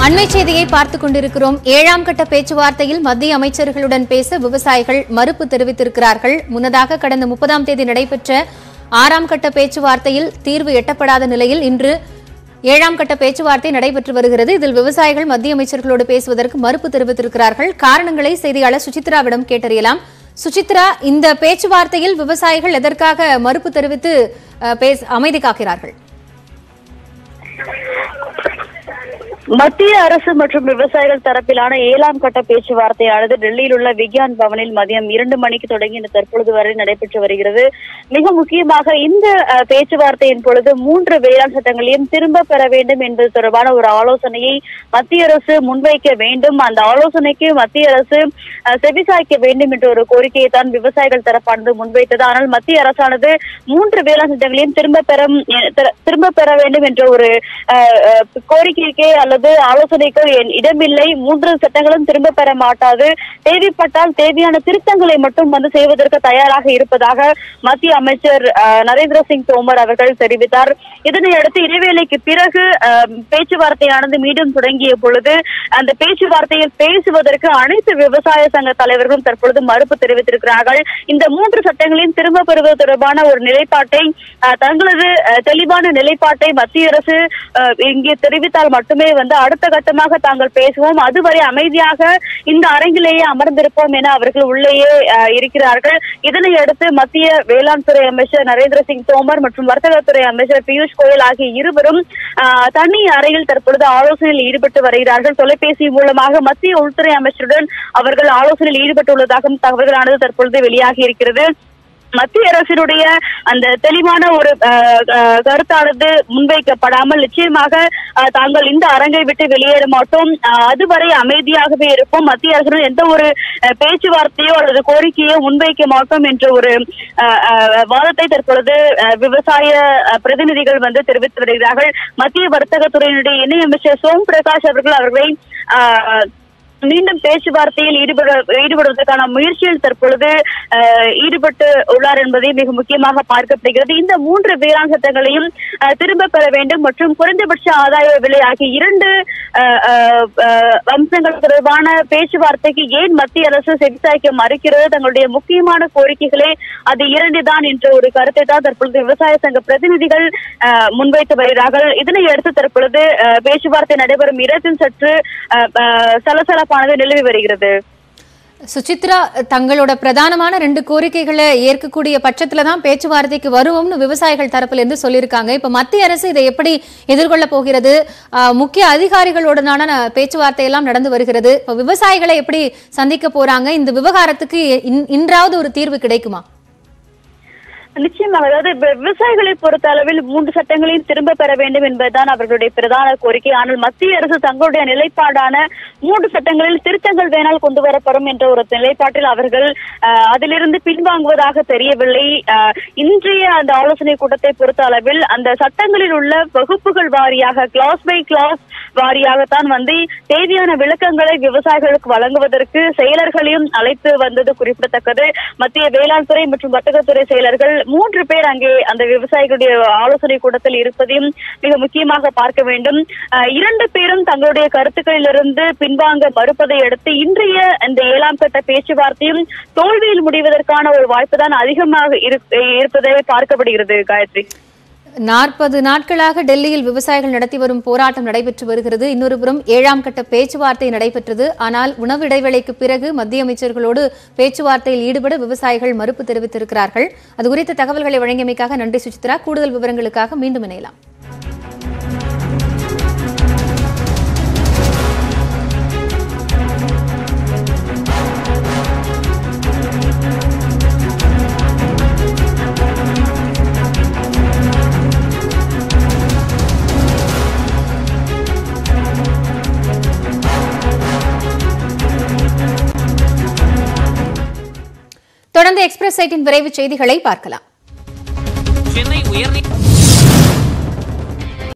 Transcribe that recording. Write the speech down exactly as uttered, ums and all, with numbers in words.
அண்மை செய்தியை பார்த்துக் கொண்டிருக்கிறோம். ஏழாம் கட்ட பேச்சுவார்த்தையில் மத்திய அமைச்சர்களுடன் பேச விவசாயிகள் மறுப்பு தெரிவித்திருக்கிறார்கள். முன்னதாக கடந்த முப்பதாம் தேதி நடைபெற்ற ஆறாம் கட்ட பேச்சுவார்த்தையில் தீர்வு எட்டப்படாத நிலையில் இன்று ஏழாம் கட்ட பேச்சுவார்த்தை நடைபெற்று வருகிறது. இதில் விவசாயிகள் மத்திய அமைச்சர்களோடு பேசுவதற்கு மறுப்பு தெரிவித்திருக்கிறார்கள். காரணங்களை செய்தியாளர் சுசித்ராவிடம் கேட்டறியலாம். சுசித்ரா, இந்த பேச்சுவார்த்தையில் விவசாயிகள் எதற்காக மறுப்பு தெரிவித்து அமைதி காக்கிறார்கள்? மத்திய அரசு மற்றும் விவசாயிகள் தரப்பிலான ஏழாம் கட்ட பேச்சுவார்த்தையானது டெல்லியில் உள்ள விக்யான் பவனில் மதியம் இரண்டு மணிக்கு தொடங்கி இந்த தற்பொழுது வரை நடைபெற்று வருகிறது. மிக முக்கியமாக இந்த பேச்சுவார்த்தையின் பொழுது மூன்று வேளாண் சட்டங்களையும் திரும்ப பெற வேண்டும் என்பது தொடர்பான ஒரு ஆலோசனையை மத்திய அரசு முன்வைக்க வேண்டும். அந்த ஆலோசனைக்கு மத்திய அரசு செவிசாய்க்க வேண்டும் என்ற ஒரு கோரிக்கையை தான் விவசாயிகள் தரப்பானது முன்வைத்தது. ஆனால் மத்திய அரசானது மூன்று வேளாண் சட்டங்களையும் திரும்ப பெற திரும்ப பெற வேண்டும் என்ற ஒரு கோரிக்கைக்கே அல்லது ஆலோசனைக்கு இடமில்லை. மூன்று சட்டங்களும் திரும்ப பெற மாட்டாது. தேவைப்பட்டால் தேவையான திருத்தங்களை மட்டும் வந்து செய்வதற்கு தயாராக இருப்பதாக மத்திய அமைச்சர் நரேந்திர சிங் தோமர் அவர்கள் தெரிவித்தார். இதனையடுத்து இடைவேளைக்கு பிறகு பேச்சுவார்த்தையானது மீண்டும் தொடங்கிய பொழுது அந்த பேச்சுவார்த்தையில் பேசுவதற்கு அனைத்து விவசாய சங்க தலைவர்களும் தற்பொழுது மறுப்பு தெரிவித்திருக்கிறார்கள். இந்த மூன்று சட்டங்களையும் திரும்ப பெறுவது தொடர்பான ஒரு நிலைப்பாட்டை தங்களது தெளிவான நிலைப்பாட்டை மத்திய அரசு இங்கே தெரிவித்தால் மட்டுமே வந்து அடுத்த கட்டமாக தாங்கள் பேசுவோம், அதுவரை அமைதியாக இந்த அரங்கிலேயே அமர்ந்திருப்போம் என அவர்கள் உள்ளேயே இருக்கிறார்கள். இதனை அடுத்து மத்திய வேளாண் துறை அமைச்சர் நரேந்திர சிங் தோமர் மற்றும் வர்த்தகத்துறை அமைச்சர் பியூஷ் கோயல் ஆகிய இருவரும் தனி அறையில் தற்பொழுது ஆலோசனையில் ஈடுபட்டு வருகிறார்கள். தொலைபேசி மூலமாக மத்திய உள்துறை அமைச்சருடன் அவர்கள் ஆலோசனையில் ஈடுபட்டுள்ளதாகவும் தகவல்களானது தற்பொழுது வெளியாகி இருக்கிறது. மத்திய அரசினுடைய அந்த தெளிவான ஒரு கருத்தானது முன்வைக்கப்படாமல் நிச்சயமாக தாங்கள் இந்த அரங்கை விட்டு வெளியேற மாட்டோம், அதுவரை அமைதியாகவே இருப்போம், மத்திய அரசுடன் எந்த ஒரு பேச்சுவார்த்தையோ அல்லது கோரிக்கையோ முன்வைக்க மாட்டோம் என்ற ஒரு வாதத்தை தற்பொழுது விவசாய பிரதிநிதிகள் வந்து தெரிவித்து வருகிறார்கள். மத்திய வர்த்தகத்துறையினுடைய இணையமைச்சர் சோம் பிரகாஷ் அவர்கள் அவர்களை மீண்டும் பேச்சுவார்த்தையில் ஈடுபட ஈடுபடுவதற்கான முயற்சியில் தற்பொழுது ஈடுபட்டு உள்ளார் என்பதை மிக முக்கியமாக பார்க்கப்படுகிறது. இந்த மூன்று வேளாண் சட்டங்களையும் திரும்ப பெற வேண்டும் மற்றும் குறைந்தபட்ச ஆதாய விலை ஆகிய இரண்டு அம்சங்கள் தொடர்பான பேச்சுவார்த்தைக்கு ஏன் மத்திய அரசு செவிசாய்க்க மறுக்கிறது, தங்களுடைய முக்கியமான கோரிக்கைகளே அது இரண்டு தான் என்ற ஒரு கருத்தை தான் தற்பொழுது விவசாய சங்க பிரதிநிதிகள் முன்வைத்து வருகிறார்கள். இதனை அடுத்து தற்பொழுது பேச்சுவார்த்தை நடைபெறும் இடத்தில் சற்று சலசல நிலவி வருகிறது. சுசித்ரா, தங்களோட பிரதானமான ரெண்டு கோரிக்கைகளை ஏற்கக்கூடிய பட்சத்துல தான் பேச்சுவார்த்தைக்கு வருவோம்னு விவசாயிகள் தரப்புல இருந்து சொல்லியிருக்காங்க. இப்ப மத்திய அரசு இதை எப்படி எதிர்கொள்ள போகிறது? முக்கிய அதிகாரிகளுடனான பேச்சுவார்த்தை எல்லாம் நடந்து வருகிறது. இப்ப விவசாயிகளை எப்படி சந்திக்க போறாங்க? இந்த விவகாரத்துக்கு இன்றாவது ஒரு தீர்வு கிடைக்குமா? நிச்சயமாக, அதாவது விவசாயிகளை பொறுத்த அளவில் மூன்று சட்டங்களையும் திரும்ப பெற வேண்டும் என்பதுதான் அவர்களுடைய பிரதான கோரிக்கை. ஆனால் மத்திய அரசு தங்களுடைய நிலைப்பாடான மூன்று சட்டங்களில் திருத்தங்கள் வேணால் கொண்டு வரப்படும் என்ற ஒரு நிலைப்பாட்டில் அவர்கள் அதிலிருந்து பின்வாங்குவதாக தெரியவில்லை. இன்றைய அந்த ஆலோசனை கூட்டத்தை பொறுத்த அளவில் அந்த சட்டங்களில் உள்ள வகுப்புகள் வாரியாக கிளாஸ் பை கிளாஸ் வாரியாகத்தான் வந்து தேவையான விளக்கங்களை விவசாயிகளுக்கு வழங்குவதற்கு செயலர்களையும் அழைத்து வந்தது குறிப்பிடத்தக்கது. மத்திய வேளாண் துறை மற்றும் வர்த்தகத்துறை செயலர்கள் மூன்று பேர் அங்கே அந்த விவசாயிகளுடைய ஆலோசனை கூட்டத்தில் இருப்பதையும் மிக முக்கியமாக பார்க்க வேண்டும். இரண்டு பேரும் தங்களுடைய கருத்துக்களிலிருந்து பின்வாங்க மறுப்பதை அடுத்து இன்றைய இந்த ஏழாம் கட்ட பேச்சுவார்த்தையும் தோல்வியில் முடிவதற்கான ஒரு வாய்ப்பு தான் அதிகமாக இருப்பதை பார்க்கப்படுகிறது. காயத்ரி, நாற்பது நாட்களாக டெல்லியில் விவசாயிகள் நடத்தி வரும் போராட்டம் நடைபெற்று வருகிறது. இன்னொரு புறம் ஏழாம் கட்ட பேச்சுவார்த்தை நடைபெற்றது. ஆனால் உணவு இடைவேளைக்கு பிறகு மத்திய அமைச்சர்களோடு பேச்சுவார்த்தையில் ஈடுபட விவசாயிகள் மறுப்பு தெரிவித்திருக்கிறார்கள். அது குறித்த தகவல்களை வழங்கியமைக்காக நன்றி சுசித்ரா. கூடுதல் விவரங்களுக்காக மீண்டும் இணையலாம். தொடர்ந்து எக்ஸ்பிரஸ் சைட்டின் விரைவு செய்திகளை பார்க்கலாம். சென்னை உயர்நீதிமன்றம்